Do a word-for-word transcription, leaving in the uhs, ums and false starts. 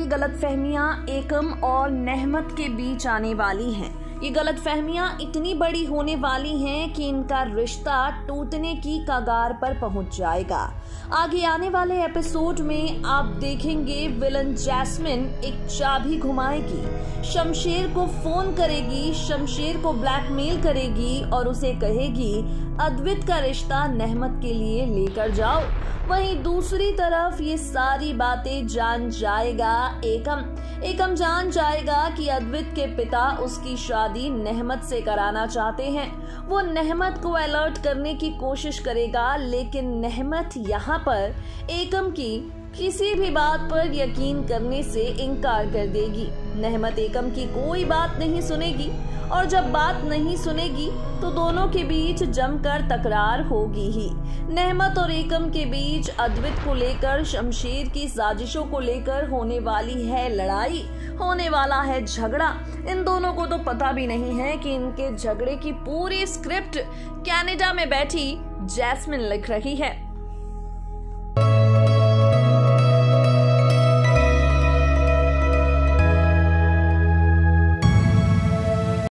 सारी गलतफहमियां एकम और नेहमत के बीच आने वाली हैं। ये गलतफहमियां इतनी बड़ी होने वाली हैं कि इनका रिश्ता टूटने की कगार पर पहुंच जाएगा। आगे आने वाले एपिसोड में आप देखेंगे विलन जैस्मिन एक चाबी घुमाएगी, शमशेर को फोन करेगी, शमशेर को ब्लैकमेल करेगी और उसे कहेगी अद्वित का रिश्ता नेहमत के लिए लेकर जाओ। वहीं दूसरी तरफ ये सारी बातें जान जाएगा एकम एकम जान जाएगा कि अद्वित के पिता उसकी शादी नेहमत से कराना चाहते हैं। वो नेहमत को अलर्ट करने की कोशिश करेगा, लेकिन नेहमत यहाँ पर एकम की किसी भी बात पर यकीन करने से इनकार कर देगी। नेहमत एकम की कोई बात नहीं सुनेगी और जब बात नहीं सुनेगी तो दोनों के बीच जमकर तकरार होगी ही। नेहमत और एकम के बीच अद्वित को लेकर, शमशेर की साजिशों को लेकर होने वाली है लड़ाई, होने वाला है झगड़ा। इन दोनों को तो पता भी नहीं है कि इनके झगड़े की पूरी स्क्रिप्ट कनाडा में बैठी जैस्मिन लिख रही है।